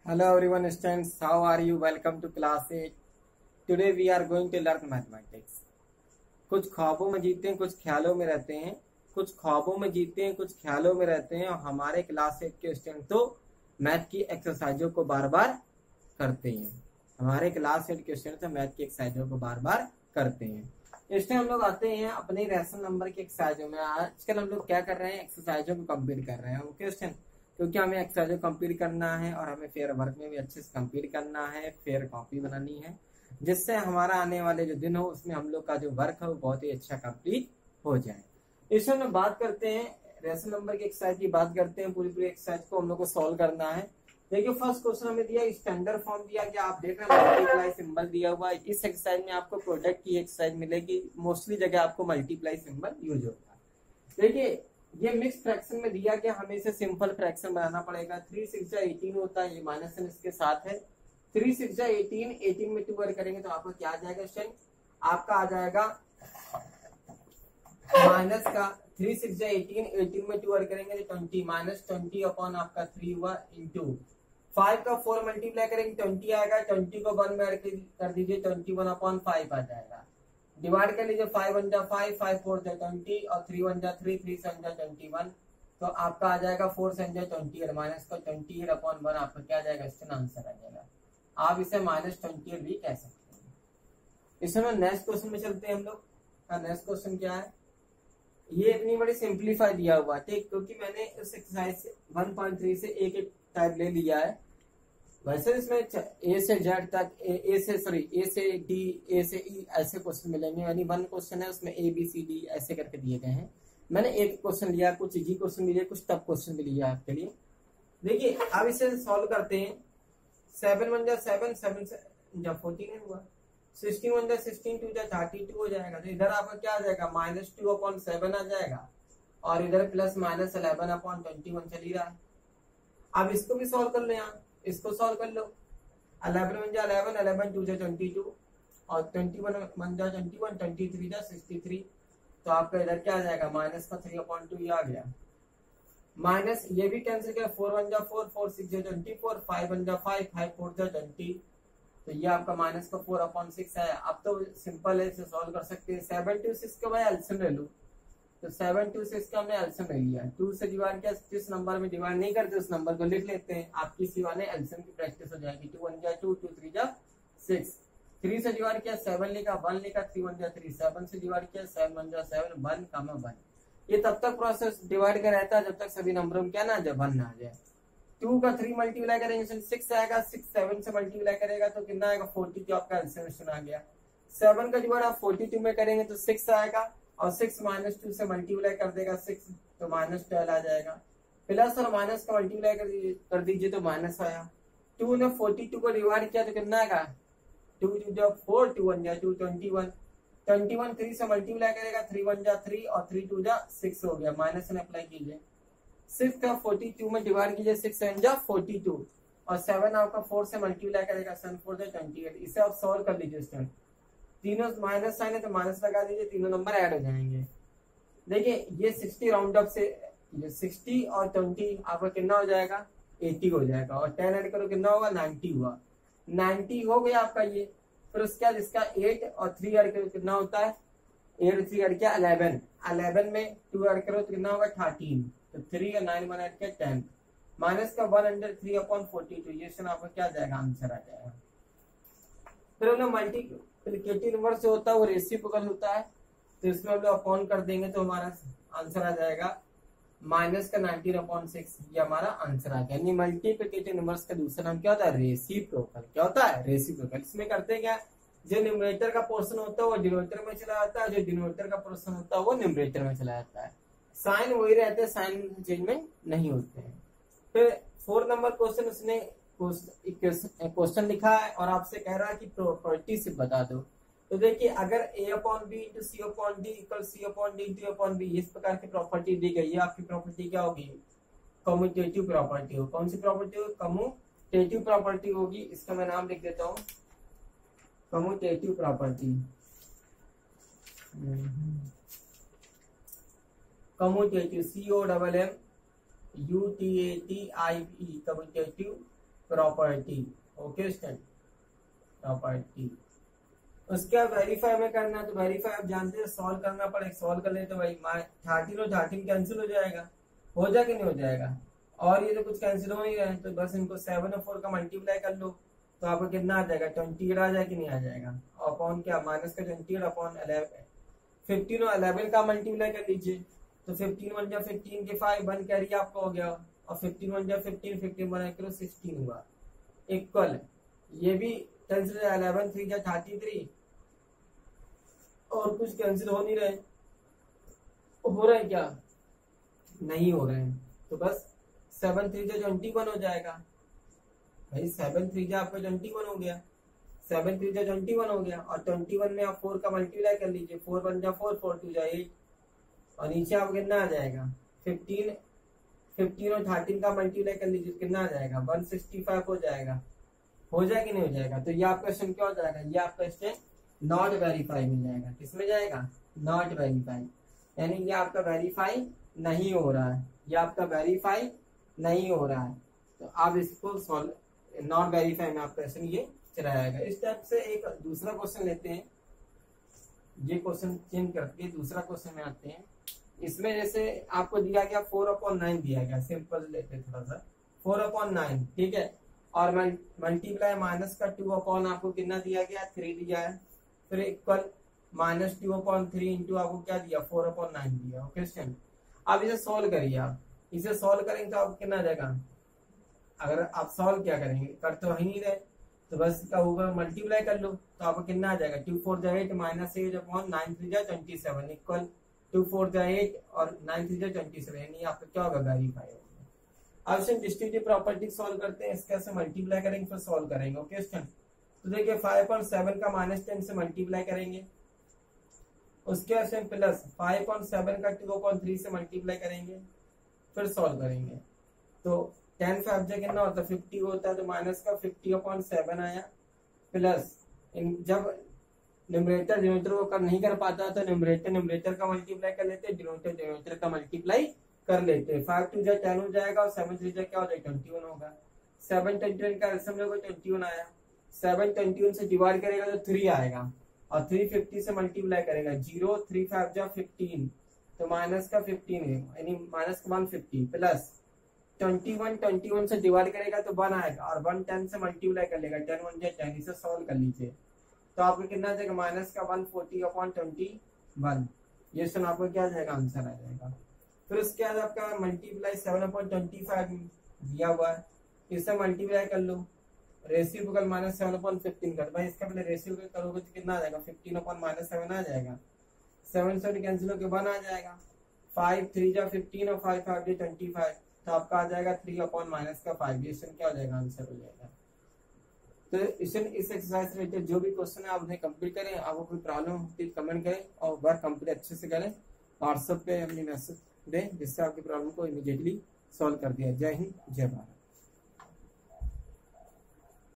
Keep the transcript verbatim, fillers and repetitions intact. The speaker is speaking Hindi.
Hello everyone students, how are you? Welcome to class eight. Today we are going to learn mathematics. कुछ ख्वाबों में जीतते हैं, कुछ ख्यालों में रहते हैं। कुछ ख्वाबों में जीतते हैं, कुछ ख्यालों में रहते हैं। और हमारे क्लास एट के स्टूडेंट तो मैथ की एक्सरसाइजों को बार बार करते हैं। हमारे क्लास एट के स्टूडेंट तो मैथ की एक्सरसाइजों को बार बार करते हैं। इसमें हम लोग आते हैं अपने रेशन नंबर की एक्सरसाइजों में। आजकल हम लोग क्या कर रहे हैं, एक्सरसाइजों को कंप्लीट कर रहे हैं। ओके स्टूडेंट, क्योंकि हमें एक्सरसाइज कंप्लीट करना है और हमें फेयर वर्क में भी अच्छे से कंप्लीट करना है, फेयर कॉपी बनानी है, जिससे हमारा आने वाले जो दिन हो उसमें हम लोग का जो वर्क है वो बहुत ही अच्छा कंप्लीट हो जाए। इसमें हम बात करते हैं रेशन नंबर की एक्सरसाइज की बात करते हैं। पूरी पूरी एक्सरसाइज को हम लोग को सॉल्व करना है। देखिए फर्स्ट क्वेश्चन हमें दिया स्टैंडर्ड फॉर्म दिया गया, आप देख रहे हैं मल्टीप्लाई सिंबल दिया हुआ है। इस एक्सरसाइज में आपको प्रोडक्ट की एक्सरसाइज मिलेगी, मोस्टली जगह आपको मल्टीप्लाई सिंबल यूज होता है। देखिए ये मिक्स फ्रैक्शन में दिया गया, हमें इसे सिंपल फ्रैक्शन बनाना पड़ेगा। थ्री सिक्स जा एटीन होता है, ये माइनस साइन इसके साथ है। थ्री सिक्स जा एटीन, एटीन में टू ऐड करेंगे तो आपका क्या आ जाएगा स्टूडेंट, आपका आ जाएगा माइनस का थ्री सिक्स जा एटीन, एटीन में टू ऐड करेंगे तो ट्वेंटी, माइनस ट्वेंटी अपॉन आपका थ्री हुआ इंटू फाइव का फोर मल्टीप्लाई करेंगे ट्वेंटी आएगा, ट्वेंटी को वन में ऐड कर दीजिए, ट्वेंटी वन अपॉन फाइव आ जाएगा। डिवाइड कर लीजिए, फाइव वन जा फाइव, फाइव फोर जा ट्वेंटी और थ्री वन जा थ्री, थ्री सेवन जा ट्वेंटी वन, तो आपका आ जाएगा फोर सेवन जा ट्वेंटी एट, माइनस का ट्वेंटी एट अपॉन वन आपका क्या आ जाएगा, इसका आंसर आ जाएगा। आप इसे माइनस ट्वेंटी एट भी कह सकते हैं। इसमें नेक्स्ट क्वेश्चन में चलते हैं हम लोग। नेक्स्ट क्वेश्चन क्या है, ये इतनी बड़ी सिंप्लीफाई दिया हुआ है, ठीक, क्योंकि मैंने इस एक्सरसाइज वन पॉइंट थ्री से एक एक टाइप ले लिया है। वैसे इसमें ए से जेड तक, ए, ए से सॉरी ए से डी, ए से ई ऐसे क्वेश्चन मिलेंगे, यानी वन क्वेश्चन है उसमें ए बी सी डी ऐसे करके दिए गए हैं। मैंने एक क्वेश्चन लिया, कुछ इजी क्वेश्चन भी लिए, कुछ टफ क्वेश्चन भी लिया आपके लिए। देखिए अब इसे सॉल्व करते हैं। सेवन वन जा सेवन, सेवन से जा फोर्टीन हुआ, सिक्सटीन वन जा सिक्सटीन, टू जा थर्टी टू हो जाएगा। तो इधर आपका क्या आ जाएगा, माइनस टू अपॉन सेवन आ जाएगा और इधर plus minus eleven upon twenty one चल ही रहा है। अब इसको भी सॉल्व कर लो, यहाँ इसको सॉल्व कर लो। इलेवन वन जा इलेवन, इलेवन टू जा ट्वेंटी टू और ट्वेंटी वन वन जा ट्वेंटी वन, ट्वेंटी थ्री जा सिक्सटी थ्री, तो आपका इधर क्या आ जाएगा, माइनस का थ्री अपॉइंट टू ये आ गया। माइनस ये भी कैंसिल किया, फोर वन जा फोर, फोर सिक्स जा ट्वेंटी फोर, फाइव वन जा फाइव, फाइव फोर जा ट्वेंटी, तो ये आपका माइनस का फोर अपॉन सिक्स है। अब तो सिंपल है, इसे सॉल्व कर सकते हैं। सेवन टू सिक्स के भाई एल्सियम ले लो, तो सेवन टू सिक्स का हमने एल्सियम ले लिया। टू से डिवाइड किया, जिस नंबर में डिवाइड नहीं करते उस नंबर को लिख लेते हैं, आपकी सिवा ने एल्सियम की प्रैक्टिस हो जाएगी। टू वन जा टू, टू थ्री जा सिक्स, थ्री से डिवाइड किया सेवन लिखा, वन लिखा, थ्री वन जा थ्री, सेवन से डिवाइड किया सेवन वन जा सेवन, वन कामा वन। ये तब तक प्रोसेस डिवाइड का रहता है जब तक सभी नंबरों में क्या ना जब वन ना आ जाए। टू का थ्री मल्टीप्लाई करेंगे सिक्स आएगा, सिक्स सेवन से मल्टीप्लाई करेगा तो कितना आएगा, फोर्टी टू, आपका एल्सियम आ गया। सेवन का डिवाइड आप फोर्टी टू में करेंगे तो सिक्स आएगा और सिक्स माइनस टू से मल्टीप्लाई कर देगा सिक्स, तो माइनस ट्वेल्व आ जाएगा। प्लस और माइनस का मल्टीप्लाई कर दीजिए कर दीजिए तो माइनस आया। टू ने फोर्टी टू को डिवाइड किया तो कितना आएगा, टू टू जा फोर, टू वन जा two, twenty one, twenty one three से मल्टीप्लाई करेगा, थ्री वन जा थ्री और थ्री टू जा सिक्स हो गया। माइनस ने अप्लाई कीजिए, सिक्स का फोर्टी टू में डिवाइड कीजिए, सिक्स सेवन जा फोर्टी टू और सेवन आपका फोर से मल्टीप्लाई करेगा, सेवन फोर जा ट्वेंटी एट। इसे आप सॉल्व कर लीजिए स्टूडेंट। तीनों माइनस साइन है तो माइनस लगा दीजिए, तीनों नंबर ऐड हो जाएंगे। देखिए ये सिक्सटी राउंड अप से, ये सिक्सटी और ट्वेंटी आपका कितना हो जाएगा, एटी हो जाएगा, और टेन ऐड करो कितना होगा, नाइन्टी हुआ। नाइन्टी हो गया आपका ये। फिर उसके बाद इसका एट और थ्री ऐड करो कितना होता है, एट थ्री ऐड किया इलेवन, इलेवन में टू ऐड करो तो कितना होगा, थर्टीन, तो थ्री और नाइन वन ऐड किया टेन, माइनस का one under three upon forty two, ये आपका क्या जाएगा, आंसर आ जाएगा। फिर हम लोग मल्टीप्लिकेटिव नंबर से होता है वो रेसिप्रोकल होता है, तो इसमें हम लोग अपॉन कर देंगे तो हमारा आंसर आ जाएगा माइनस का नाइनटीन अपॉन सिक्स, ये हमारा आंसर आ गया। यानी मल्टीप्लिकेटिव नंबर्स का दूसरा नाम क्या होता है, रेसिप्रोकल। क्या होता है, रेसिप्रोकल। इसमें करते क्या, जो न्यूमरेटर का पोर्शन होता है वो डिनोमिनेटर में चला जाता है, जो डिनोमिनेटर का पोर्शन होता है वो न्यूमरेटर में चला जाता है। साइन वही रहते हैं, साइन चेंज में नहीं होते हैं। फिर फोर नंबर क्वेश्चन, उसने क्वेश्चन लिखा है और आपसे कह रहा है कि प्रॉपर्टी से बता दो। तो देखिए अगर a upon B into C upon D equal C upon D into upon B, इस प्रकार की प्रॉपर्टी दी गई है, आपकी प्रॉपर्टी क्या होगी, कम्यूटेटिव प्रॉपर्टी हो। कौन सी प्रॉपर्टी हो, कम्यूटेटिव प्रॉपर्टी होगी। इसका मैं नाम लिख देता हूँ, commutative property. Commutative, C O double M U T A T I E, commutative property. Okay student, property. उसके बाद वेरीफाई में करना है, तो वेरीफाई आप जानते हैं सॉल्व करना पड़ेगा। सॉल्व कर ले तो भाई थर्टीन और थर्टीन कैंसिल हो जाएगा, हो जाए कि नहीं हो जाएगा, और ये तो कुछ कैंसिल हो ही रहे हैं, तो बस इनको सेवन और फोर का मल्टीप्लाई कर लो तो आपको कितना आ जाएगा, ट्वेंटी एट आ जाए कि नहीं आ जाएगा। अपॉन क्या, माइनस का twenty eight upon eleven, fifteen और अलेवन का मल्टीप्लाई कर लीजिए, तो फिफ्टीन वन जा फिफ्टीन के फाइव, वन कैरी आपका हो गया, और फिफ्टीन वन जा फिफ्टीन, फिफ्टीन वन करो सिक्सटीन हुआ, इक्वल ये भी कैंसिल, अलेवन थ्री जा थर्टी थ्री, और कुछ कैंसिल हो नहीं रहे, हो रहे क्या, नहीं हो रहे हैं, तो बस सेवन थ्री जा ट्वेंटी वन हो जाएगा भाई, सेवन थ्री जा आपका ट्वेंटी वन हो गया, सेवन थ्री जा ट्वेंटी वन हो गया, और ट्वेंटी वन में आप फोर का मल्टीप्लाई कर लीजिए, फोर वन जा फोर, फोर टू जा एट, और नीचे आप कितना आ जाएगा, फिफ्टीन, फिफ्टीन और थर्टीन का मल्टीप्लाई कर लीजिए, कितना आ जाएगा, वन सिक्सटी फाइव हो जाएगा, हो जाए कि नहीं हो जाएगा। तो ये आपका क्वेश्चन क्या हो जाएगा, ये आपका क्वेश्चन नॉट वेरीफाई मिल जाएगा, किसमें जाएगा, नॉट वेरीफाई, यानी ये आपका वेरीफाई नहीं हो रहा है, ये आपका वेरीफाई नहीं हो रहा है, तो आप इसको सॉल्व, नॉट वेरीफाई में आपका क्वेश्चन ये चलाएगा। इस टाइप से एक दूसरा क्वेश्चन लेते हैं, ये क्वेश्चन चेंज करके दूसरा क्वेश्चन में आते हैं। इसमें जैसे आपको दिया गया फोर अपॉन नाइन दिया गया, सिंपल लेते हैं थोड़ा सा, फोर अपॉन नाइन, ठीक है, और मल्टीप्लाई माइनस का टू अपॉन आपको कितना दिया गया, थ्री दिया है, फिर equal minus two upon three into आपको क्या दिया, फोर अपॉन नाइन दिया। ओके स्टूडेंट, अब इसे सोल्व करिए, आप इसे सोल्व करेंगे तो आपको कितना आ जाएगा, अगर आप सॉल्व क्या करेंगे, कर तो ही नहीं रहे, तो बस इसका ऊपर मल्टीप्लाई कर लो तो आपको कितना आ जाएगा, टू फोर जा eight minus eight upon nine three जा twenty seven equal two four जा एट और नाइन थ्री जा ट्वेंटी सेवन, यानी आपका क्या होगा, वेरीफाई होगा। अब स्टूडेंट डिस्ट्रीब्यूटिव प्रॉपर्टी सॉल्व करते हैं, इसका से मल्टीप्लाई करेंगे फिर सॉल्व करेंगे। ओके स्टूडेंट, तो देखिए फाइव पॉइंट सेवन का माइनस टेन से मल्टीप्लाई करेंगे, उसके बाद student plus five point seven का टू अपॉन थ्री से मल्टीप्लाई करेंगे, फिर सॉल्व करेंगे, तो टेन फाइव जा कितना होता है, फिफ्टी होता है, तो माइनस का फिफ्टी अपॉन सेवन आया, प्लस जब न्यूमरेटर डिनोमिनेटर को कर नहीं कर पाता तो न्यूमरेटर न्यूमरेटर का मल्टीप्लाई कर लेते हैं, डिनोमिनेटर डिनोमिनेटर का मल्टीप्लाई कर लेते हैं, फाइव टू जा टेन हो जाएगा और सेवन थ्री जा क्या हो जाएगा, ट्वेंटी वन होगा, सेवन ट्वेंटी वन का एल्सियम लोगे ट्वेंटी वन आया, सेवन ट्वेंटी वन से डिवाइड करेगा तो थ्री आएगा, और थ्री फिफ्टी से मल्टीप्लाई करेगा, जीरो थ्री फाइव जा फिफ्टीन, तो माइनस का फिफ्टीन है, यानी माइनस का one fifty, plus twenty one twenty one से डिवाइड करेगा तो वन आएगा, और वन टेन से मल्टीप्लाई कर लेगा, टेन वन जा टेन, इसे सॉल्व कर लीजिए, तो आपको कितना आ जाएगा, माइनस का one forty upon twenty one, ये सुन आपको क्या आ जाएगा, आंसर आ जाएगा। फिर उसके बाद आपका multiply seven upon twenty five दिया हुआ है, इसे मल्टीप्लाई कर लो, reciprocal minus seven upon fifteen कर, भाई इसका पहले रेसिप्रोकल करोगे तो कितना आ जाएगा, फिफ्टीन अपॉन माइनस सेवन आ जाएगा, सेवन सेवन कैंसिल होकर वन आ जाएगा, फाइव थ्री जा फिफ्टीन और फाइव फाइव जा ट्वेंटी फाइव, तो आपका आ जाएगा थ्री अपॉन माइनस का फाइव, ये क्या हो जाएगा, आंसर हो जाएगा। तो इस एक्सरसाइज रिलेटेड जो भी क्वेश्चन है आप उन्हें कंप्लीट करें, आपको कोई प्रॉब्लम होती है कमेंट करें, और वर्क कंप्लीट अच्छे से करें, व्हाट्सएप पे अपनी मैसेज दें जिससे आपकी प्रॉब्लम को इमीडिएटली सॉल्व कर दिया। जय हिंद, जय भारत।